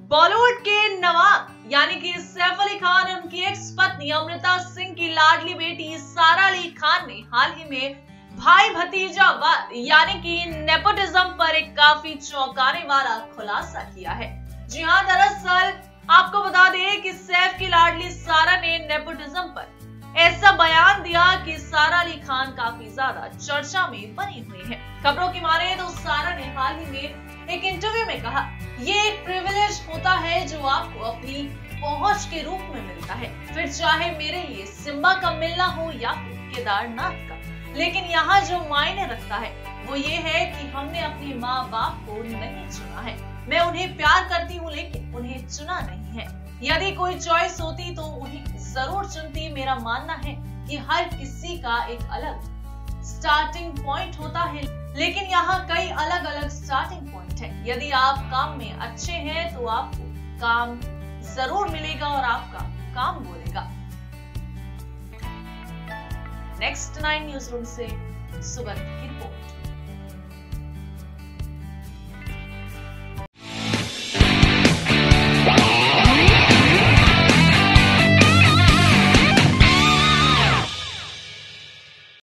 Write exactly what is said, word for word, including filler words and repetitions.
बॉलीवुड के नवाब यानी कि सैफ अली खान और उनकी एक्स पत्नी अमृता सिंह की लाडली बेटी सारा अली खान ने हाल ही में भाई भतीजावाद यानी कि नेपोटिज्म पर एक काफी चौंकाने वाला खुलासा किया है। जी हाँ, दरअसल आपको बता दें कि सैफ की लाडली सारा ने नेपोटिज्म पर ऐसा बयान दिया कि सारा अली खान काफी ज्यादा चर्चा में बनी हुई है। खबरों की माने तो सारा ने हाल ही में एक इंटरव्यू में कहा, ये एक प्रिविलेज होता है जो आपको अपनी पहुंच के रूप में मिलता है, फिर चाहे मेरे लिए सिम्बा का मिलना हो या फिर केदारनाथ का। लेकिन यहाँ जो मायने रखता है वो ये है कि हमने अपने माँ बाप को नहीं चुना है। मैं उन्हें प्यार करती हूँ लेकिन उन्हें चुना नहीं है। यदि कोई चॉइस होती तो उन्हें जरूर चुनती। मेरा मानना है कि हर किसी का एक अलग स्टार्टिंग पॉइंट होता है, लेकिन यहाँ कई अलग अलग स्टार्टिंग पॉइंट है। यदि आप काम में अच्छे हैं तो आपको काम जरूर मिलेगा और आपका काम बोलेगा। नेक्स्ट नाइन न्यूज रूम से सुगंध की रिपोर्ट।